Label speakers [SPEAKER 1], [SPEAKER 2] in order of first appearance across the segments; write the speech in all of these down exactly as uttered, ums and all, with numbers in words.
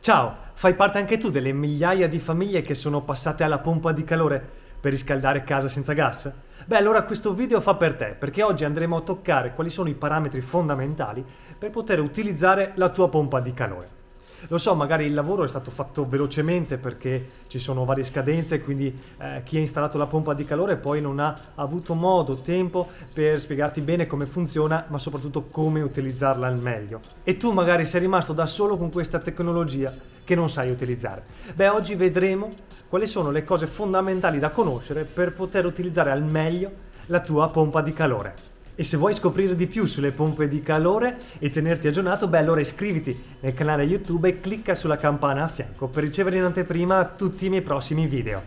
[SPEAKER 1] Ciao, fai parte anche tu delle migliaia di famiglie che sono passate alla pompa di calore per riscaldare casa senza gas? Beh, allora questo video fa per te, perché oggi andremo a toccare quali sono i parametri fondamentali per poter utilizzare la tua pompa di calore. Lo so, magari il lavoro è stato fatto velocemente perché ci sono varie scadenze, quindi eh, chi ha installato la pompa di calore poi non ha avuto modo, tempo per spiegarti bene come funziona, ma soprattutto come utilizzarla al meglio. E tu magari sei rimasto da solo con questa tecnologia che non sai utilizzare. Beh, oggi vedremo quali sono le cose fondamentali da conoscere per poter utilizzare al meglio la tua pompa di calore. E se vuoi scoprire di più sulle pompe di calore e tenerti aggiornato, beh allora iscriviti nel canale YouTube e clicca sulla campana a fianco per ricevere in anteprima tutti i miei prossimi video.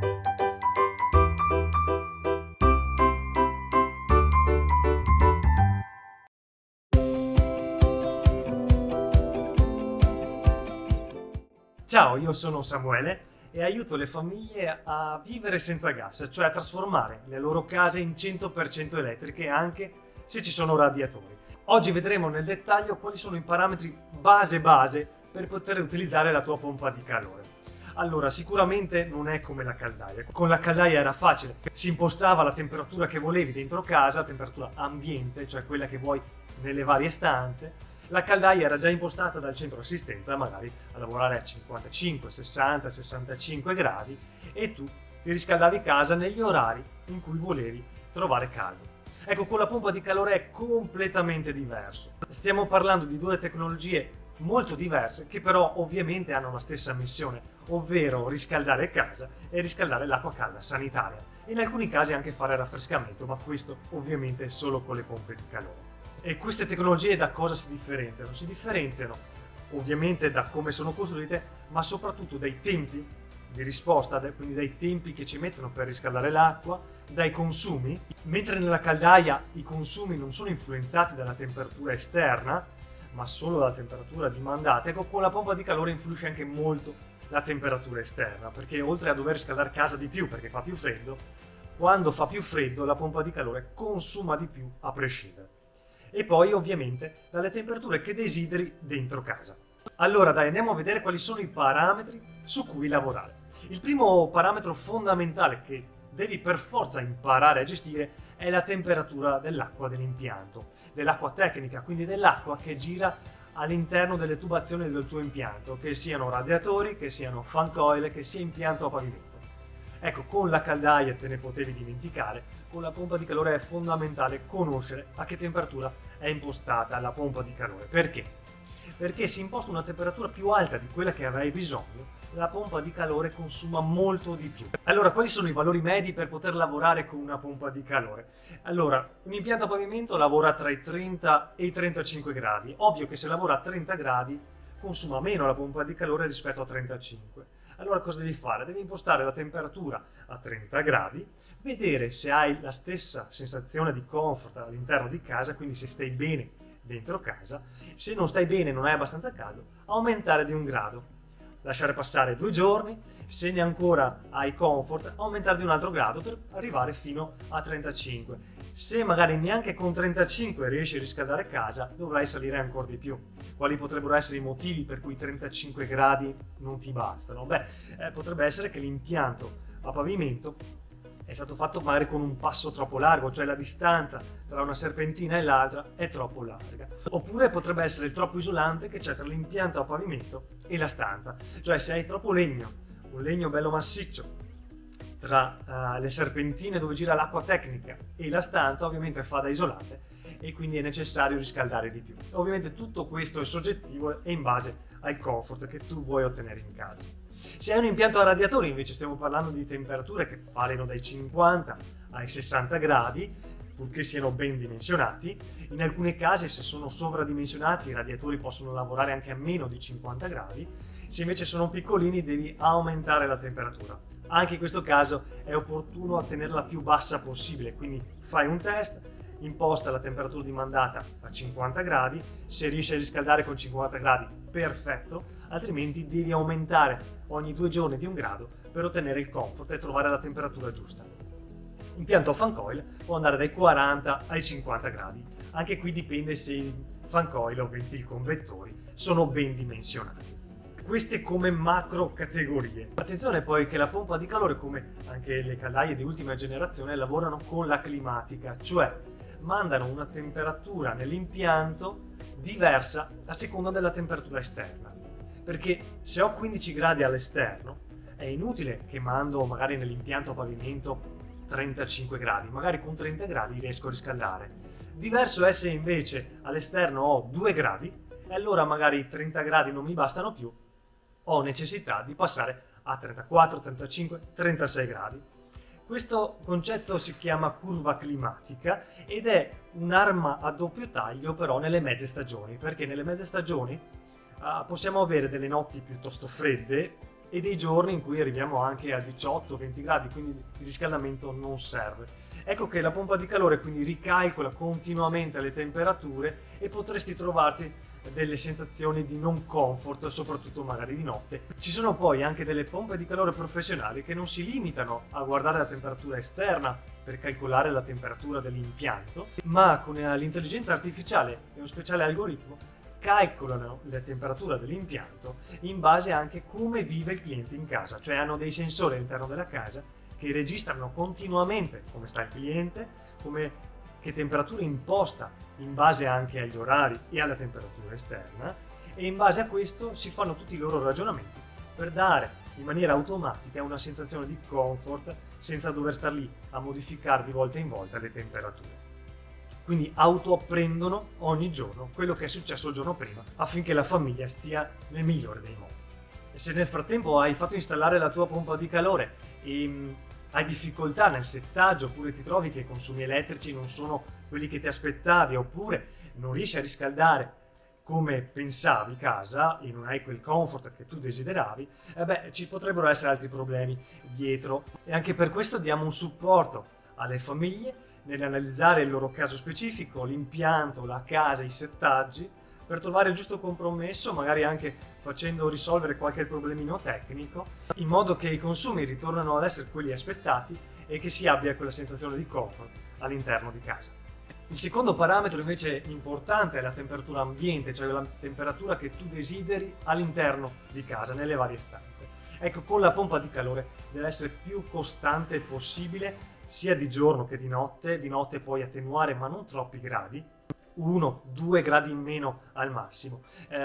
[SPEAKER 1] Ciao, io sono Samuele e aiuto le famiglie a vivere senza gas, cioè a trasformare le loro case in cento per cento elettriche anche se ci sono radiatori. Oggi vedremo nel dettaglio quali sono i parametri base base per poter utilizzare la tua pompa di calore. Allora, sicuramente non è come la caldaia. Con la caldaia era facile, si impostava la temperatura che volevi dentro casa, temperatura ambiente, cioè quella che vuoi nelle varie stanze. La caldaia era già impostata dal centro assistenza magari a lavorare a cinquantacinque, sessanta, sessantacinque gradi e tu ti riscaldavi casa negli orari in cui volevi trovare caldo. Ecco, con la pompa di calore è completamente diverso. Stiamo parlando di due tecnologie molto diverse che però ovviamente hanno la stessa missione, ovvero riscaldare casa e riscaldare l'acqua calda sanitaria. In alcuni casi anche fare raffrescamento, ma questo ovviamente solo con le pompe di calore. E queste tecnologie da cosa si differenziano? Si differenziano ovviamente da come sono costruite, ma soprattutto dai tempi di risposta, quindi dai tempi che ci mettono per riscaldare l'acqua, dai consumi. Mentre nella caldaia i consumi non sono influenzati dalla temperatura esterna, ma solo dalla temperatura dimandata, ecco, con la pompa di calore influisce anche molto la temperatura esterna, perché oltre a dover riscaldare casa di più perché fa più freddo, quando fa più freddo la pompa di calore consuma di più a prescindere. E poi ovviamente dalle temperature che desideri dentro casa. Allora dai, andiamo a vedere quali sono i parametri su cui lavorare. Il primo parametro fondamentale che devi per forza imparare a gestire è la temperatura dell'acqua dell'impianto, dell'acqua tecnica, quindi dell'acqua che gira all'interno delle tubazioni del tuo impianto, che siano radiatori, che siano fan coil, che sia impianto a pavimento. Ecco, con la caldaia te ne potevi dimenticare, con la pompa di calore è fondamentale conoscere a che temperatura è impostata la pompa di calore. Perché? Perché se imposta una temperatura più alta di quella che avrai bisogno, la pompa di calore consuma molto di più. Allora, quali sono i valori medi per poter lavorare con una pompa di calore? Allora, un impianto a pavimento lavora tra i trenta e i trentacinque gradi. Ovvio che se lavora a trenta gradi consuma meno la pompa di calore rispetto a trentacinque. Allora cosa devi fare? Devi impostare la temperatura a trenta gradi, vedere se hai la stessa sensazione di comfort all'interno di casa, quindi se stai bene dentro casa. Se non stai bene, non hai abbastanza caldo, aumentare di un grado, lasciare passare due giorni, se ne ancora hai comfort, aumentare di un altro grado per arrivare fino a trentacinque. Se magari neanche con trentacinque riesci a riscaldare casa, dovrai salire ancora di più. Quali potrebbero essere i motivi per cui trentacinque gradi non ti bastano? Beh, eh, potrebbe essere che l'impianto a pavimento è stato fatto magari con un passo troppo largo, cioè la distanza tra una serpentina e l'altra è troppo larga. Oppure potrebbe essere il troppo isolante che c'è tra l'impianto a pavimento e la stanza, cioè se hai troppo legno, un legno bello massiccio, tra uh, le serpentine dove gira l'acqua tecnica e la stanza, ovviamente fa da isolante e quindi è necessario riscaldare di più. Ovviamente tutto questo è soggettivo e in base al comfort che tu vuoi ottenere in casa. Se hai un impianto a radiatori invece stiamo parlando di temperature che variano dai cinquanta ai sessanta gradi, purché siano ben dimensionati. In alcuni casi, se sono sovradimensionati, i radiatori possono lavorare anche a meno di cinquanta gradi. Se invece sono piccolini devi aumentare la temperatura. Anche in questo caso è opportuno tenerla più bassa possibile, quindi fai un test, imposta la temperatura dimandata a cinquanta gradi, se riesci a riscaldare con cinquanta gradi perfetto, altrimenti devi aumentare ogni due giorni di un grado per ottenere il comfort e trovare la temperatura giusta. Impianto a fan coil può andare dai quaranta ai cinquanta gradi, anche qui dipende se i fan coil o venticonvettori sono ben dimensionati. Queste come macro categorie. Attenzione poi che la pompa di calore, come anche le caldaie di ultima generazione, lavorano con la climatica, cioè mandano una temperatura nell'impianto diversa a seconda della temperatura esterna. Perché se ho quindici gradi all'esterno è inutile che mando magari nell'impianto a pavimento trentacinque gradi, magari con trenta gradi riesco a riscaldare. Diverso è se invece all'esterno ho due gradi e allora magari trenta gradi non mi bastano più, ho necessità di passare a trentaquattro, trentacinque, trentasei gradi. Questo concetto si chiama curva climatica ed è un'arma a doppio taglio però nelle mezze stagioni, perché nelle mezze stagioni uh, possiamo avere delle notti piuttosto fredde e dei giorni in cui arriviamo anche a diciotto venti gradi, quindi il riscaldamento non serve. Ecco che la pompa di calore quindi ricalcola continuamente le temperature e potresti trovarti delle sensazioni di non comfort, soprattutto magari di notte. Ci sono poi anche delle pompe di calore professionali che non si limitano a guardare la temperatura esterna per calcolare la temperatura dell'impianto, ma con l'intelligenza artificiale e un speciale algoritmo calcolano la temperatura dell'impianto in base anche a come vive il cliente in casa, cioè hanno dei sensori all'interno della casa che registrano continuamente come sta il cliente, come che temperatura imposta in base anche agli orari e alla temperatura esterna, e in base a questo si fanno tutti i loro ragionamenti per dare in maniera automatica una sensazione di comfort senza dover star lì a modificare di volta in volta le temperature. Quindi autoapprendono ogni giorno quello che è successo il giorno prima affinché la famiglia stia nel migliore dei modi. E se nel frattempo hai fatto installare la tua pompa di calore e mh, hai difficoltà nel settaggio, oppure ti trovi che i consumi elettrici non sono quelli che ti aspettavi, oppure non riesci a riscaldare come pensavi casa e non hai quel comfort che tu desideravi, eh beh, ci potrebbero essere altri problemi dietro. E anche per questo diamo un supporto alle famiglie nell'analizzare il loro caso specifico, l'impianto, la casa, i settaggi, per trovare il giusto compromesso, magari anche facendo risolvere qualche problemino tecnico, in modo che i consumi ritornano ad essere quelli aspettati e che si abbia quella sensazione di comfort all'interno di casa. Il secondo parametro invece importante è la temperatura ambiente, cioè la temperatura che tu desideri all'interno di casa, nelle varie stanze. Ecco, con la pompa di calore deve essere più costante possibile, sia di giorno che di notte, di notte puoi attenuare ma non troppi gradi, uno due gradi in meno al massimo,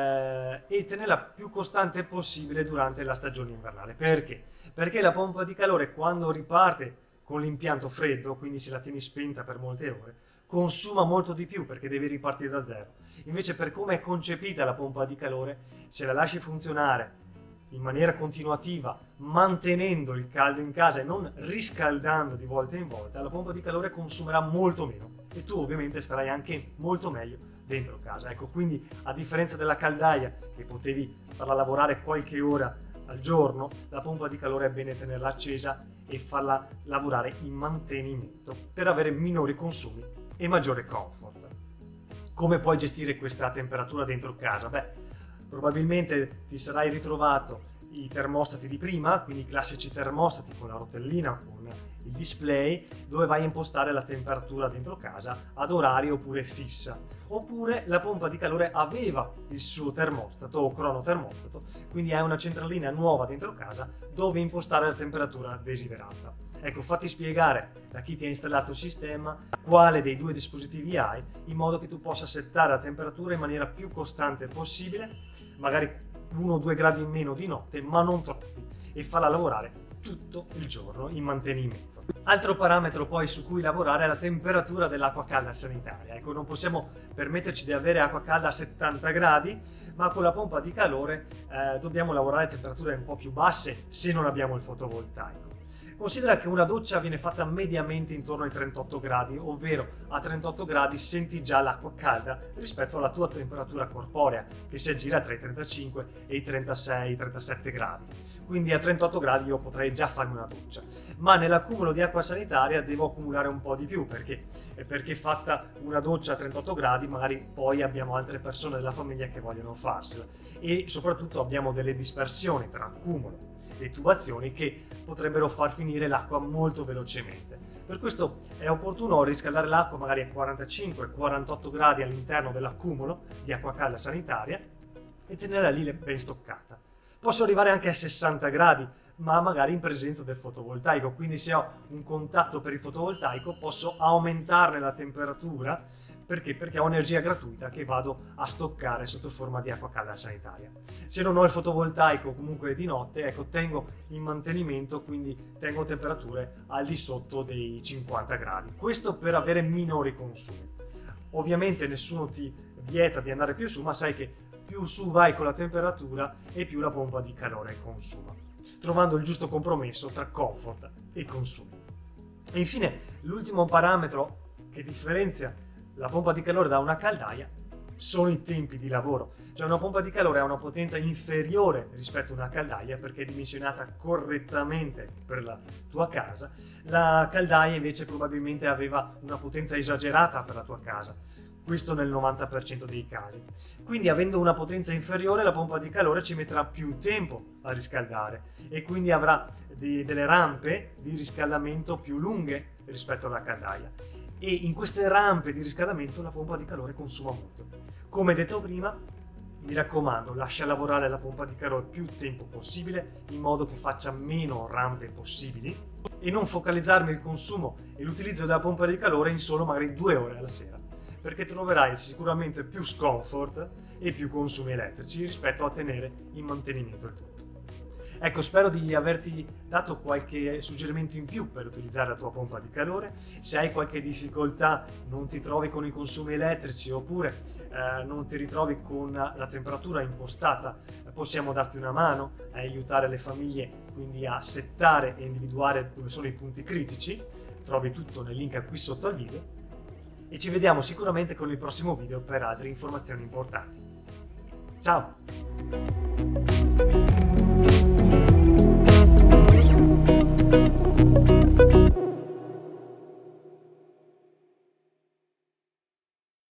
[SPEAKER 1] eh, e tenerla più costante possibile durante la stagione invernale. Perché? Perché la pompa di calore quando riparte con l'impianto freddo, quindi se la tieni spenta per molte ore, consuma molto di più perché devi ripartire da zero. Invece per come è concepita la pompa di calore, se la lasci funzionare in maniera continuativa, mantenendo il caldo in casa e non riscaldando di volta in volta, la pompa di calore consumerà molto meno e tu ovviamente starai anche molto meglio dentro casa. Ecco, quindi a differenza della caldaia che potevi farla lavorare qualche ora al giorno, la pompa di calore è bene tenerla accesa e farla lavorare in mantenimento per avere minori consumi e maggiore comfort. Come puoi gestire questa temperatura dentro casa? Beh, probabilmente ti sarai ritrovato i termostati di prima, quindi i classici termostati con la rotellina, con il display, dove vai a impostare la temperatura dentro casa ad orario oppure fissa. Oppure la pompa di calore aveva il suo termostato o cronotermostato, quindi hai una centralina nuova dentro casa dove impostare la temperatura desiderata. Ecco, fatti spiegare da chi ti ha installato il sistema quale dei due dispositivi hai, in modo che tu possa settare la temperatura in maniera più costante possibile, magari uno o due gradi in meno di notte, ma non troppi, e farla lavorare tutto il giorno in mantenimento. Altro parametro poi su cui lavorare è la temperatura dell'acqua calda sanitaria. Ecco, non possiamo permetterci di avere acqua calda a settanta gradi, ma con la pompa di calore eh, dobbiamo lavorare a temperature un po' più basse se non abbiamo il fotovoltaico. Considera che una doccia viene fatta mediamente intorno ai trentotto gradi, ovvero a trentotto gradi senti già l'acqua calda rispetto alla tua temperatura corporea, che si aggira tra i trentacinque e i trentasei trentasette gradi. Quindi a trentotto gradi io potrei già farmi una doccia, ma nell'accumulo di acqua sanitaria devo accumulare un po' di più, perché, perché fatta una doccia a trentotto gradi magari poi abbiamo altre persone della famiglia che vogliono farsela, e soprattutto abbiamo delle dispersioni tra accumulo e tubazioni che potrebbero far finire l'acqua molto velocemente. Per questo è opportuno riscaldare l'acqua magari a quarantacinque quarantotto gradi all'interno dell'accumulo di acqua calda sanitaria e tenerla lì ben stoccata. Posso arrivare anche a sessanta gradi, ma magari in presenza del fotovoltaico, quindi se ho un contatto per il fotovoltaico posso aumentarne la temperatura. Perché? Perché ho energia gratuita che vado a stoccare sotto forma di acqua calda sanitaria. Se non ho il fotovoltaico comunque di notte, ecco, tengo in mantenimento, quindi tengo temperature al di sotto dei cinquanta gradi. Questo per avere minori consumi. Ovviamente nessuno ti vieta di andare più su, ma sai che più su vai con la temperatura e più la pompa di calore consuma, trovando il giusto compromesso tra comfort e consumi. E infine, l'ultimo parametro che differenzia la pompa di calore da una caldaia sono i tempi di lavoro. Cioè una pompa di calore ha una potenza inferiore rispetto a una caldaia perché è dimensionata correttamente per la tua casa. La caldaia invece probabilmente aveva una potenza esagerata per la tua casa. Questo nel novanta per cento dei casi. Quindi avendo una potenza inferiore la pompa di calore ci metterà più tempo a riscaldare e quindi avrà di, delle rampe di riscaldamento più lunghe rispetto alla caldaia. E in queste rampe di riscaldamento la pompa di calore consuma molto. Come detto prima, mi raccomando, lascia lavorare la pompa di calore più tempo possibile in modo che faccia meno rampe possibili e non focalizzarmi il consumo e l'utilizzo della pompa di calore in solo magari due ore alla sera, perché troverai sicuramente più scomfort e più consumi elettrici rispetto a tenere in mantenimento il tutto. Ecco, spero di averti dato qualche suggerimento in più per utilizzare la tua pompa di calore. Se hai qualche difficoltà, non ti trovi con i consumi elettrici oppure eh, non ti ritrovi con la temperatura impostata, possiamo darti una mano a aiutare le famiglie quindi a settare e individuare dove sono i punti critici. Trovi tutto nel link qui sotto al video e ci vediamo sicuramente con il prossimo video per altre informazioni importanti. Ciao!